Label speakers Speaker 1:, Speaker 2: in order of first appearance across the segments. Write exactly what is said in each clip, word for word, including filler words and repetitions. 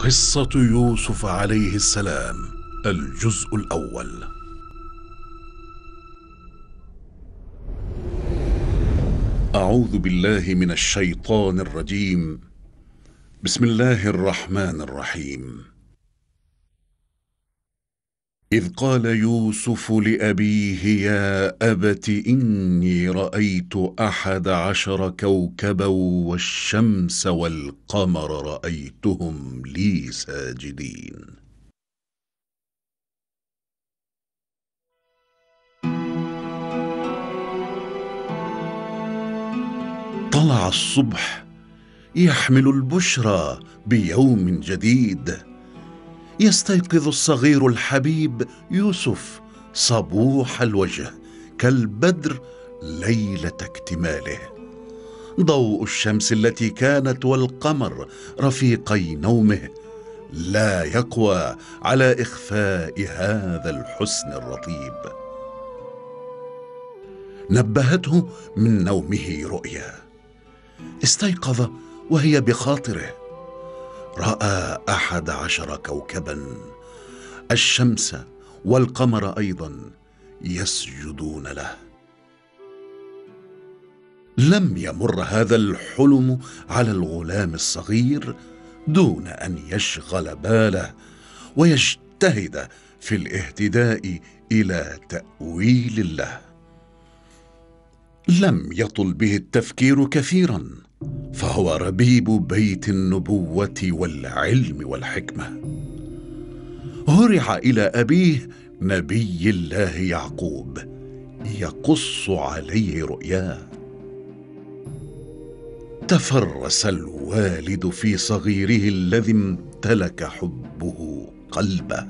Speaker 1: قصة يوسف عليه السلام، الجزء الأول. أعوذ بالله من الشيطان الرجيم. بسم الله الرحمن الرحيم. إذ قال يوسف لأبيه: يا أبت إني رأيت أحد عشر كوكبا والشمس والقمر رأيتهم لي ساجدين. طلع الصبح يحمل البشرى بيوم جديد. يستيقظ الصغير الحبيب يوسف صبوح الوجه كالبدر ليلة اكتماله. ضوء الشمس التي كانت والقمر رفيقي نومه لا يقوى على إخفاء هذا الحسن الرطيب. نبهته من نومه رؤيا. استيقظ وهي بخاطره. رأى أحد عشر كوكبا، الشمس والقمر أيضا يسجدون له. لم يمر هذا الحلم على الغلام الصغير دون أن يشغل باله ويجتهد في الاهتداء إلى تأويل الله. لم يطل به التفكير كثيرا، فهو ربيب بيت النبوة والعلم والحكمة. هرع إلى أبيه نبي الله يعقوب يقص عليه رؤياه. تفرس الوالد في صغيره الذي امتلك حبه قلبه،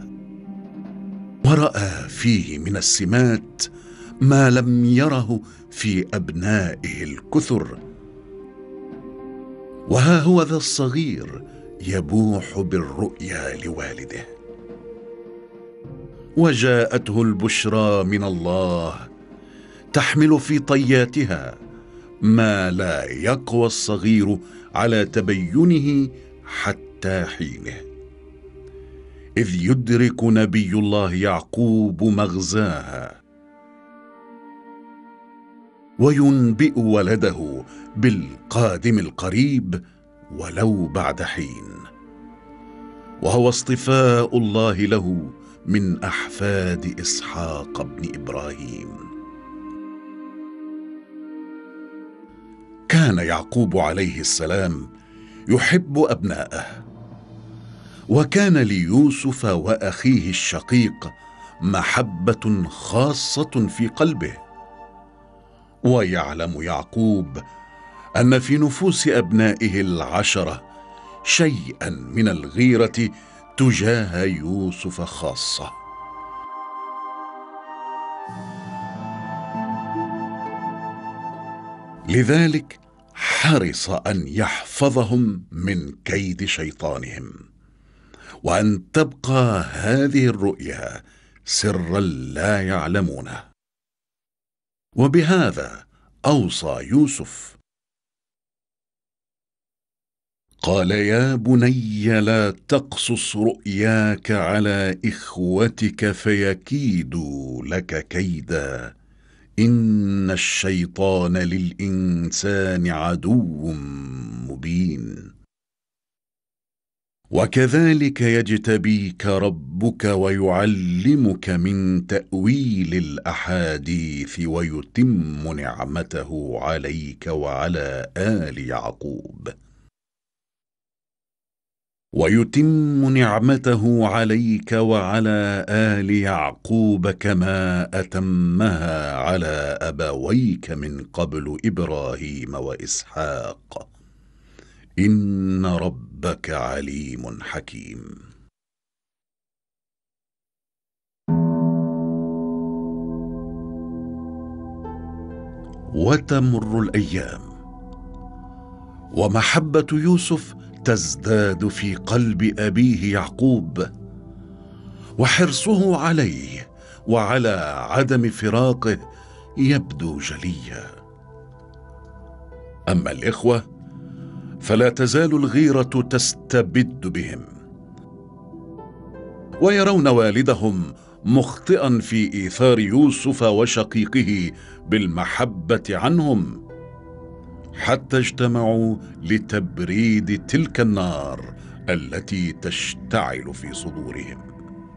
Speaker 1: ورأى فيه من السمات ما لم يره في أبنائه الكثر. وها هو ذا الصغير يبوح بالرؤيا لوالده، وجاءته البشرى من الله تحمل في طياتها ما لا يقوى الصغير على تبينه حتى حينه، إذ يدرك نبي الله يعقوب مغزاها وينبئ ولده بالقادم القريب ولو بعد حين، وهو اصطفاء الله له من أحفاد إسحاق بن إبراهيم. كان يعقوب عليه السلام يحب أبناءه، وكان ليوسف وأخيه الشقيق محبة خاصة في قلبه. ويعلم يعقوب أن في نفوس أبنائه العشرة شيئا من الغيرة تجاه يوسف خاصة. لذلك حرص أن يحفظهم من كيد شيطانهم، وأن تبقى هذه الرؤيا سرا لا يعلمونه. وبهذا أوصى يوسف. قال: يا بني لا تقصص رؤياك على إخوتك فيكيدوا لك كيدا، إن الشيطان للإنسان عدو مبين. وكذلك يجتبيك ربك ويعلمك من تأويل الأحاديث ويتم نعمته عليك وعلى آل يعقوب ويتم نعمته عليك وعلى آل يعقوب كما أتمها على أبويك من قبل إبراهيم وإسحاق، إن ربك عليم حكيم. وتمر الأيام، ومحبة يوسف تزداد في قلب أبيه يعقوب، وحرصه عليه وعلى عدم فراقه يبدو جليا. أما الإخوة فلا تزال الغيرة تستبد بهم، ويرون والدهم مخطئا في إيثار يوسف وشقيقه بالمحبة عنهم، حتى اجتمعوا لتبريد تلك النار التي تشتعل في صدورهم.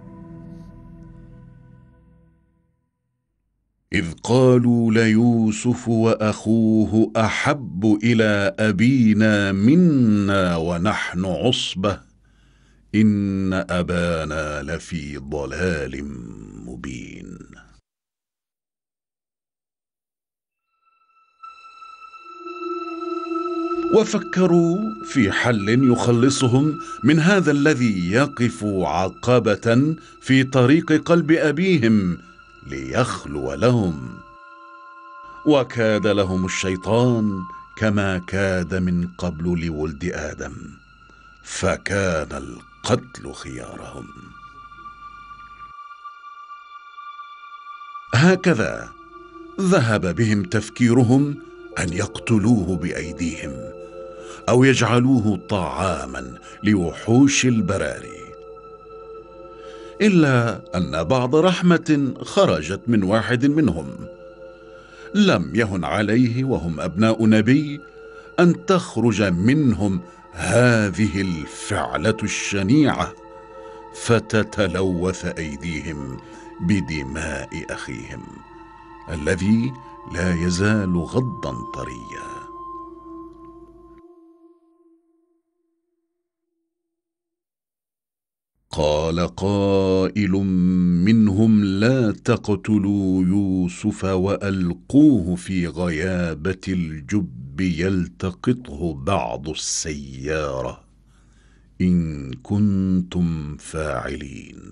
Speaker 1: إذ قالوا ليوسف وأخوه أحب إلى أبينا منا ونحن عصبة إن أبانا لفي ضلال مبين. وفكروا في حل يخلصهم من هذا الذي يقف عقبة في طريق قلب أبيهم ليخلو لهم. وكاد لهم الشيطان كما كاد من قبل لولد آدم، فكان القتل خيارهم. هكذا ذهب بهم تفكيرهم أن يقتلوه بأيديهم أو يجعلوه طعاما لوحوش البراري، إلا أن بعض رحمة خرجت من واحد منهم. لم يهن عليه وهم أبناء نبي أن تخرج منهم هذه الفعلة الشنيعة، فتتلوث أيديهم بدماء أخيهم الذي لا يزال غضا طريا. قال قائل منهم لا تقتلوا يوسف وألقوه في غيابة الجب يلتقطه بعض السيارة إن كنتم فاعلين.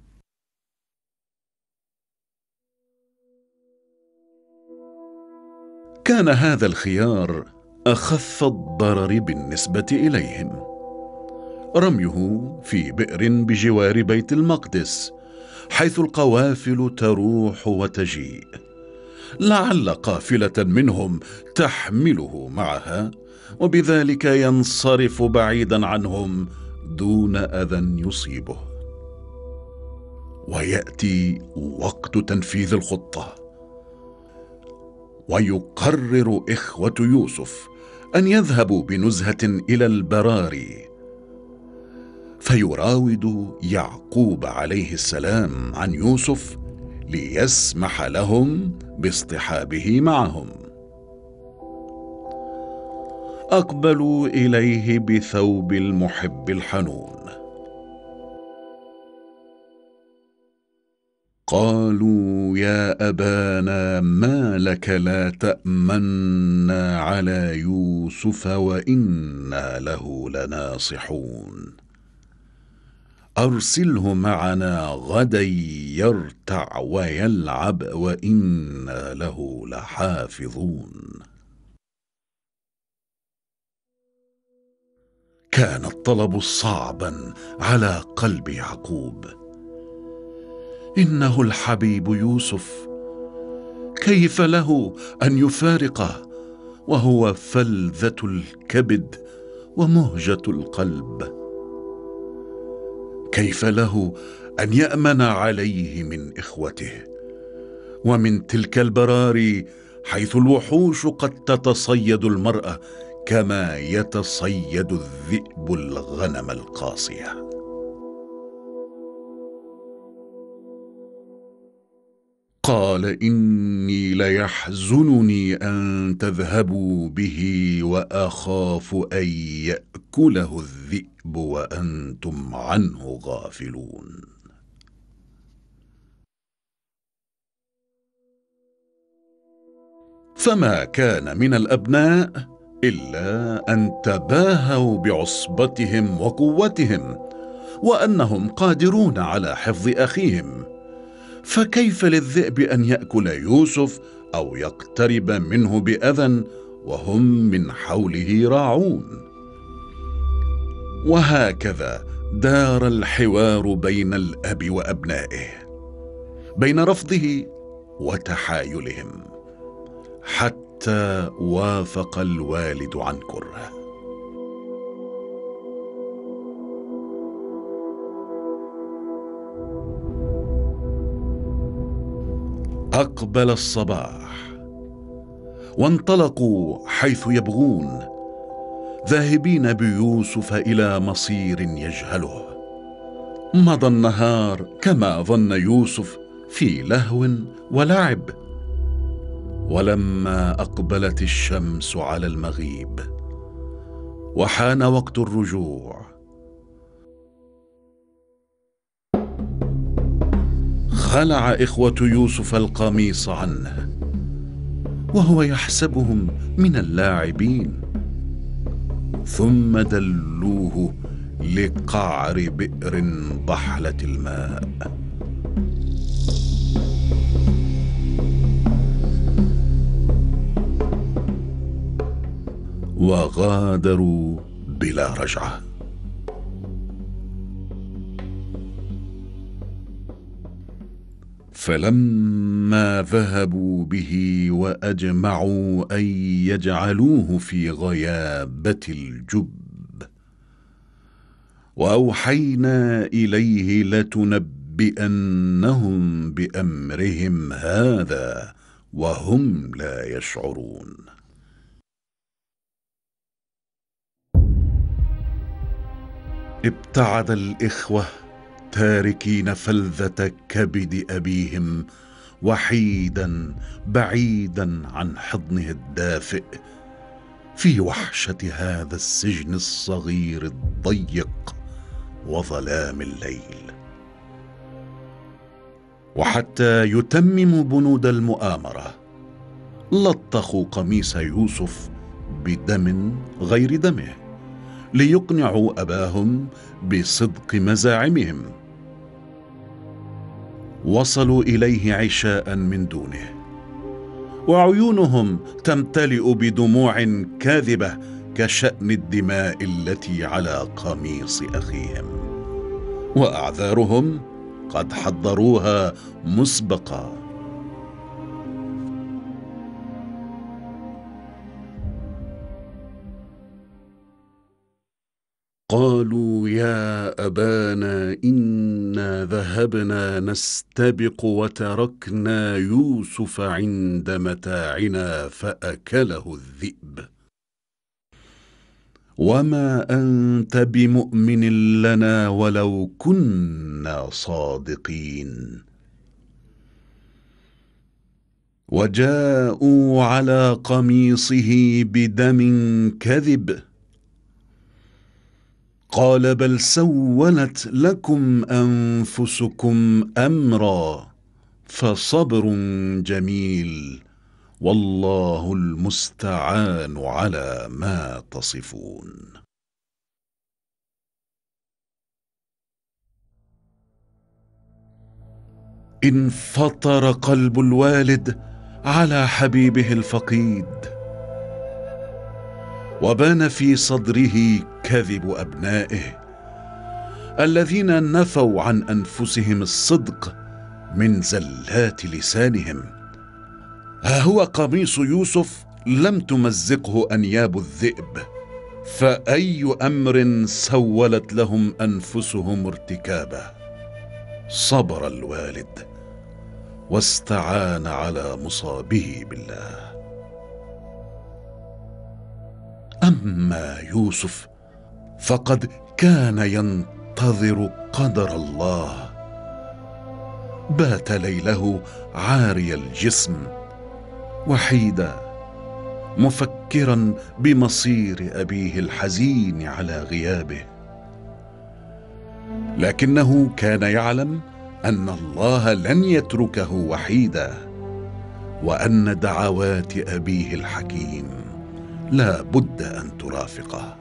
Speaker 1: كان هذا الخيار أخف الضرر بالنسبة إليهم، رميه في بئر بجوار بيت المقدس حيث القوافل تروح وتجيء، لعل قافلة منهم تحمله معها وبذلك ينصرف بعيدا عنهم دون أذى يصيبه. ويأتي وقت تنفيذ الخطة، ويقرر إخوة يوسف أن يذهبوا بنزهة إلى البراري، فيراود يعقوب عليه السلام عن يوسف ليسمح لهم باصطحابه معهم. أقبلوا إليه بثوب المحب الحنون، قالوا يا أبانا ما لك لا تأمنا على يوسف وإنا له لناصحون، أرسله معنا غدا يرتع ويلعب وإنا له لحافظون. كان الطلب صعبا على قلب يعقوب، إنه الحبيب يوسف، كيف له أن يفارقه وهو فلذة الكبد ومهجة القلب؟ كيف له أن يأمن عليه من إخوته ومن تلك البراري حيث الوحوش قد تتصيد المرأة كما يتصيد الذئب الغنم القاصية؟ قال إني ليحزنني أن تذهبوا به وأخاف أن يأكله الذئب وأنتم عنه غافلون. فما كان من الأبناء إلا أن تباهوا بعصبتهم وقوتهم وأنهم قادرون على حفظ أخيهم، فكيف للذئب أن يأكل يوسف أو يقترب منه بأذى وهم من حوله راعون؟ وهكذا دار الحوار بين الأب وأبنائه، بين رفضه وتحايلهم، حتى وافق الوالد عن كره. أقبل الصباح وانطلقوا حيث يبغون، ذاهبين بيوسف إلى مصير يجهله. مضى النهار كما ظن يوسف في لهو ولعب، ولما أقبلت الشمس على المغيب وحان وقت الرجوع، خلع إخوة يوسف القميص عنه وهو يحسبهم من اللاعبين، ثم دلوه لقعر بئر ضحلة الماء. وغادروا بلا رجعة. فلما ذهبوا به وأجمعوا أن يجعلوه في غيابة الجب، وأوحينا إليه لتنبئنهم بأمرهم هذا وهم لا يشعرون. ابتعد الإخوة تاركين فلذة كبد أبيهم، وحيدا بعيدا عن حضنه الدافئ، في وحشة هذا السجن الصغير الضيق وظلام الليل. وحتى يتمموا بنود المؤامرة، لطخوا قميص يوسف بدم غير دمه ليقنعوا أباهم بصدق مزاعمهم. وصلوا إليه عشاء من دونه، وعيونهم تمتلئ بدموع كاذبة كشأن الدماء التي على قميص أخيهم، وأعذارهم قد حضروها مسبقا. قالوا يا أبانا إنا ذهبنا نستبق وتركنا يوسف عند متاعنا فأكله الذئب، وما أنت بمؤمن لنا ولو كنا صادقين. وجاءوا على قميصه بدم كذب، قال بل سولت لكم أنفسكم أمرا فصبر جميل والله المستعان على ما تصفون. انفطر قلب الوالد على حبيبه الفقيد، وبان في صدره كذب أبنائه الذين نفوا عن أنفسهم الصدق من زلات لسانهم. ها هو قميص يوسف لم تمزقه أنياب الذئب، فأي أمر سولت لهم أنفسهم ارتكابه. صبر الوالد واستعان على مصابه بالله. أما يوسف فقد كان ينتظر قدر الله، بات ليله عاري الجسم وحيدا مفكرا بمصير أبيه الحزين على غيابه، لكنه كان يعلم أن الله لن يتركه وحيدا، وأن دعوات أبيه الحكيم لا بد أن ترافقه.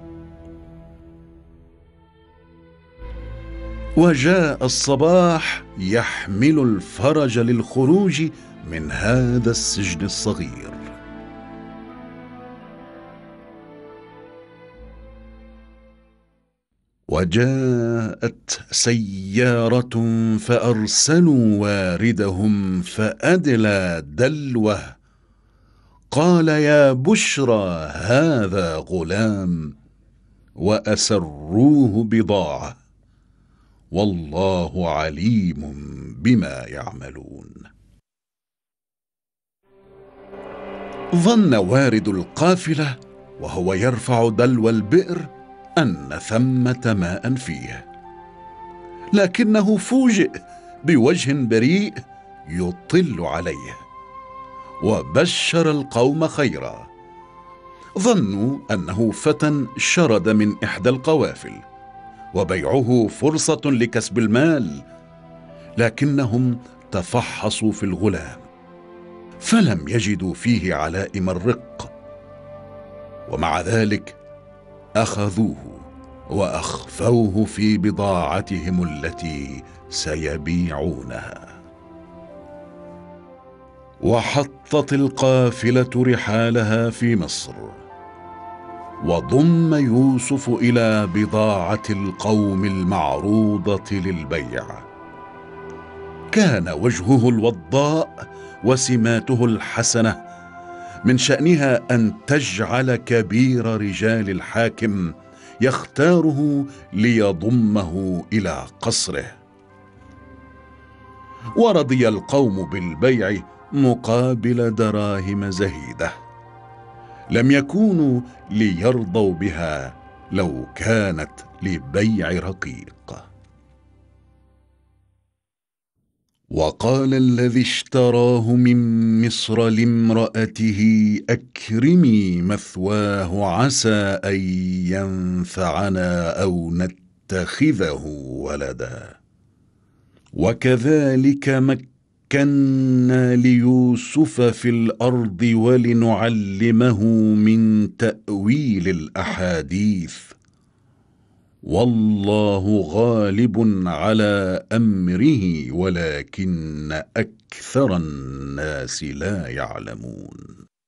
Speaker 1: وجاء الصباح يحمل الفرج للخروج من هذا السجن الصغير. وجاءت سيارة فأرسلوا واردهم فأدلى دلوه، قال يا بشرى هذا غلام، وأسروه بضاعة، والله عليم بما يعملون. ظن وارد القافلة وهو يرفع دلو البئر أن ثمة ماء فيه، لكنه فوجئ بوجه بريء يطل عليه، وبشر القوم خيرا. ظنوا أنه فتى شرد من إحدى القوافل وبيعه فرصة لكسب المال، لكنهم تفحصوا في الغلام فلم يجدوا فيه علائم الرق، ومع ذلك أخذوه وأخفوه في بضاعتهم التي سيبيعونها. وحطت القافلة رحالها في مصر، وضم يوسف إلى بضاعة القوم المعروضة للبيع. كان وجهه الوضاء وسماته الحسنة من شأنها أن تجعل كبير رجال الحاكم يختاره ليضمه إلى قصره. ورضي القوم بالبيع مقابل دراهم زهيدة، لم يكونوا ليرضوا بها لو كانت لبيع رقيق. وقال الذي اشتراه من مصر لامرأته أكرمي مثواه عسى أن ينفعنا أو نتخذه ولدا. وكذلك مكنا ليوسف في الأرض ولنعلمه من تأويل الأحاديث، والله غالب على أمره ولكن أكثر الناس لا يعلمون.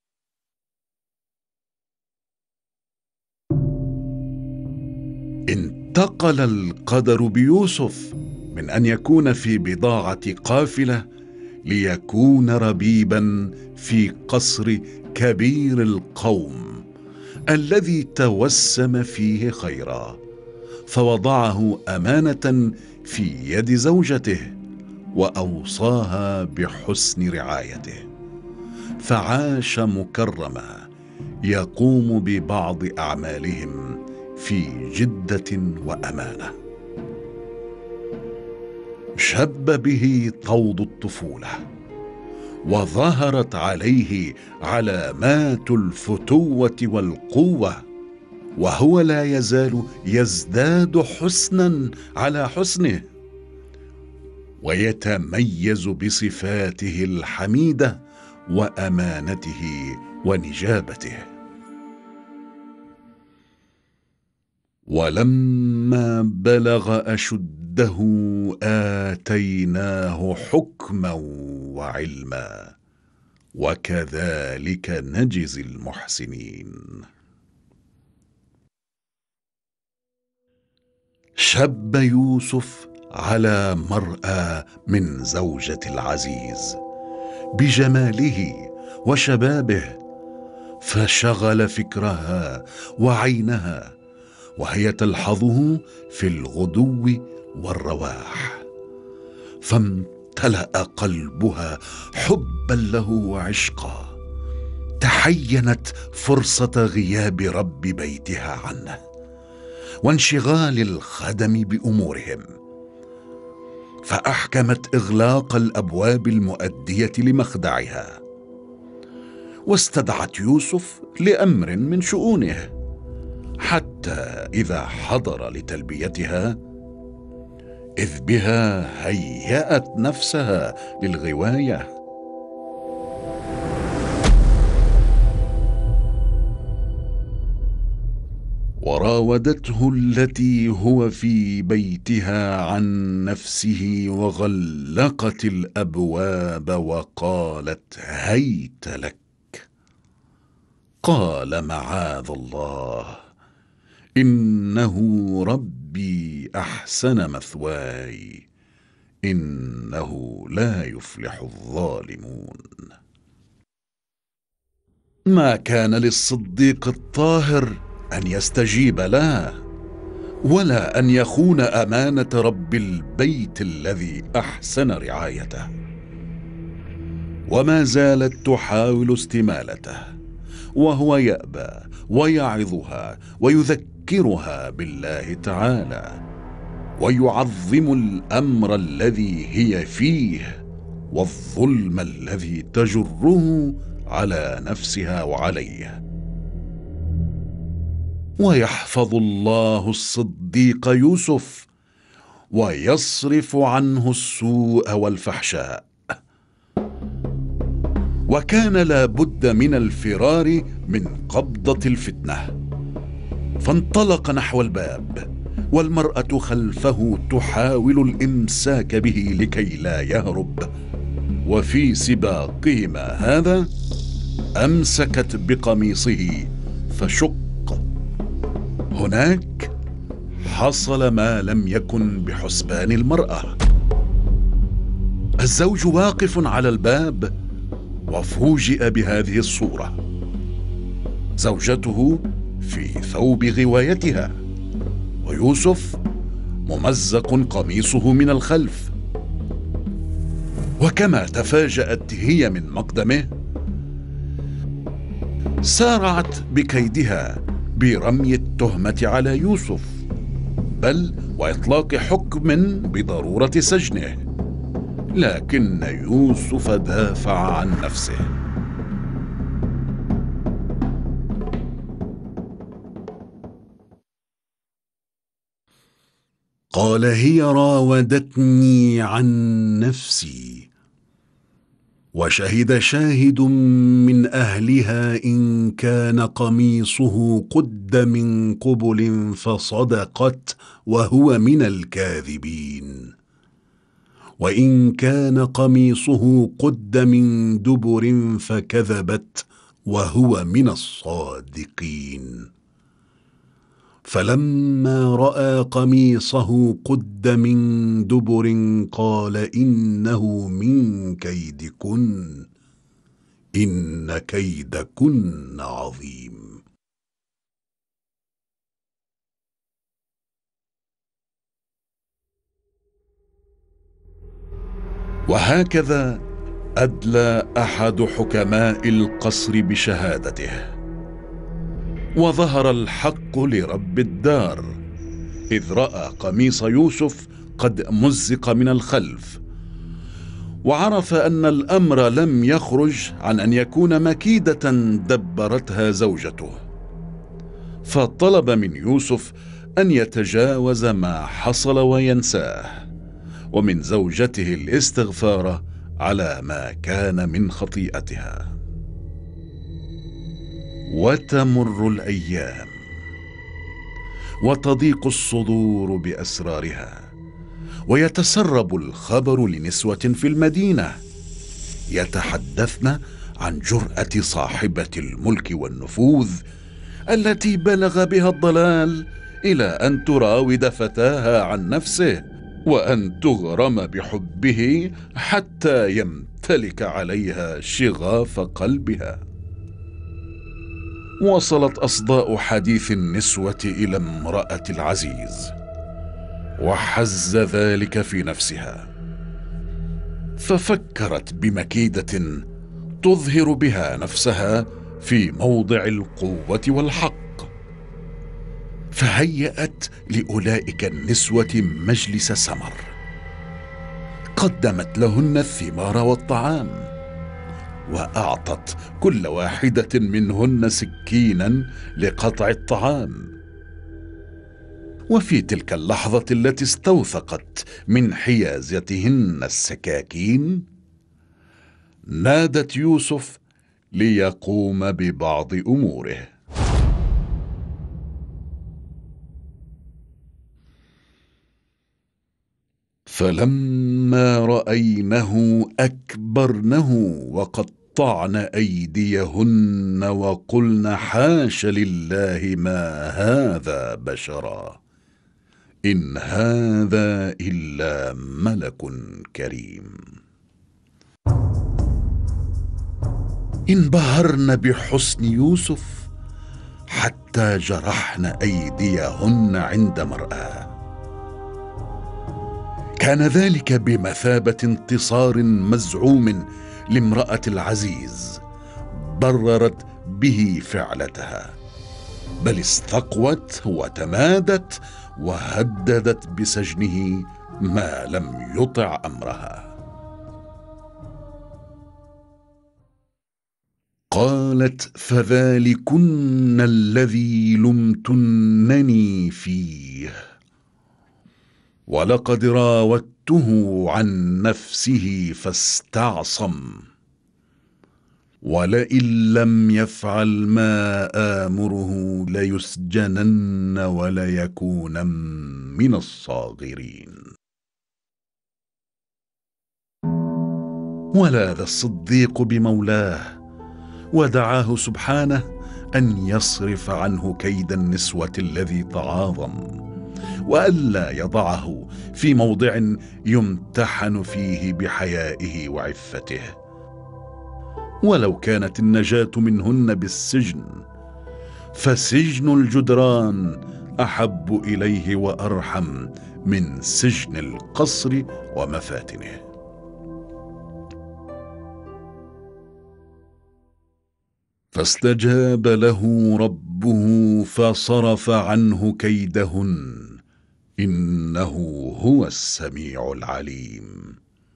Speaker 1: انتقل القدر بيوسف من أن يكون في بضاعة قافلة ليكون ربيبا في قصر كبير القوم الذي توسم فيه خيرا، فوضعه أمانة في يد زوجته وأوصاها بحسن رعايته، فعاش مكرما يقوم ببعض أعمالهم في جدة وأمانة. شب به طود الطفولة، وظهرت عليه علامات الفتوة والقوة، وهو لا يزال يزداد حسنا على حسنه، ويتميز بصفاته الحميدة وأمانته ونجابته. ولما بلغ أشده آتيناه حكما وعلما، وكذلك نجزي المحسنين. شب يوسف على مرأى من زوجة العزيز بجماله وشبابه، فشغل فكرها وعينها وهي تلحظه في الغدو والرواح، فامتلأ قلبها حبا له وعشقا. تحينت فرصة غياب رب بيتها عنه وانشغال الخدم بأمورهم، فأحكمت إغلاق الأبواب المؤدية لمخدعها، واستدعت يوسف لأمر من شؤونه، حتى إذا حضر لتلبيتها إذ بها هيأت نفسها للغواية. وراودته التي هو في بيتها عن نفسه وغلقت الأبواب وقالت هيت لك. قال معاذ الله إنه ربي أحسن مثواي إنه لا يفلح الظالمون. ما كان للصديق الطاهر أن يستجيب له، ولا أن يخون أمانة رب البيت الذي أحسن رعايته. وما زالت تحاول استمالته، وهو يأبى ويعظها ويذكرها بالله تعالى، ويعظم الأمر الذي هي فيه والظلم الذي تجره على نفسها وعليه. ويحفظ الله الصديق يوسف ويصرف عنه السوء والفحشاء. وكان لا بد من الفرار من قبضة الفتنة، فانطلق نحو الباب والمرأة خلفه تحاول الإمساك به لكي لا يهرب. وفي سباقهما هذا أمسكت بقميصه فشق. هناك حصل ما لم يكن بحسبان المرأة. الزوج واقف على الباب وفوجئ بهذه الصورة: زوجته في ثوب غوايتها، ويوسف ممزق قميصه من الخلف. وكما تفاجأت هي من مقدمه، سارعت بكيدها برمي التهمة على يوسف، بل وإطلاق حكم بضرورة سجنه. لكن يوسف دافع عن نفسه. قال: هي راودتني عن نفسي، وشهد شاهد من أهلها إن كان قميصه قد من قبل فصدقت وهو من الكاذبين، وإن كان قميصه قد من دبر فكذبت وهو من الصادقين. فلما رأى قميصه قد من دبر قال إنه من كيدكن، إن كيدكن عظيم. وهكذا أدلى أحد حكماء القصر بشهادته، وظهر الحق لرب الدار إذ رأى قميص يوسف قد مزق من الخلف، وعرف أن الأمر لم يخرج عن أن يكون مكيدة دبرتها زوجته، فطلب من يوسف أن يتجاوز ما حصل وينساه، ومن زوجته الاستغفار على ما كان من خطيئتها. وتمر الأيام وتضيق الصدور بأسرارها، ويتسرب الخبر لنسوة في المدينة يتحدثن عن جرأة صاحبة الملك والنفوذ التي بلغ بها الضلال إلى أن تراود فتاها عن نفسه، وأن تغرم بحبه حتى يمتلك عليها شغاف قلبها. وصلت أصداء حديث النسوة إلى امرأة العزيز، وحز ذلك في نفسها، ففكرت بمكيدة تظهر بها نفسها في موضع القوة والحق، فهيأت لأولئك النسوة مجلس سمر، قدمت لهن الثمار والطعام، وأعطت كل واحدة منهن سكينا لقطع الطعام. وفي تلك اللحظة التي استوثقت من حيازتهن السكاكين، نادت يوسف ليقوم ببعض أموره. فلما رأينه أكبرنه وقطعن أيديهن وقلن حاش لله ما هذا بشرا إن هذا إلا ملك كريم. انبهرن بحسن يوسف حتى جرحن أيديهن عند مرآه. كان ذلك بمثابة انتصار مزعوم لامرأة العزيز، بررت به فعلتها، بل استقوت وتمادت وهددت بسجنه ما لم يطع أمرها. قالت: فذلكن الذي لمتنني فيه، ولقد راودته عن نفسه فاستعصم، ولئن لم يفعل ما آمره ليسجنن وليكونن من الصاغرين. ولاذ الصديق بمولاه ودعاه سبحانه أن يصرف عنه كيد النسوة الذي تعاظم، وألا يضعه في موضع يمتحن فيه بحيائه وعفته، ولو كانت النجاة منهن بالسجن فسجن الجدران أحب إليه وأرحم من سجن القصر ومفاتنه. فاستجاب له ربه فصرف عنه كيدهن، إنه هو السميع العليم.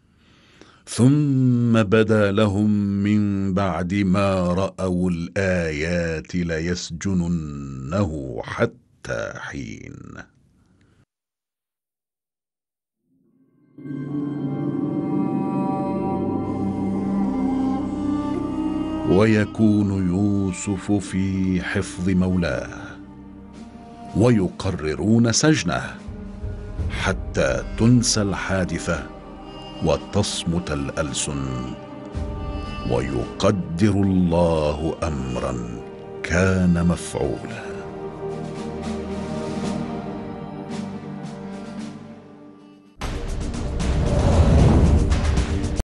Speaker 1: ثم بدا لهم من بعد ما رأوا الآيات ليسجننه حتى حين. ويكون يوسف في حفظ مولاه، ويقررون سجنه حتى تنسى الحادثة وتصمت الألسن، ويقدر الله أمرا كان مفعولا.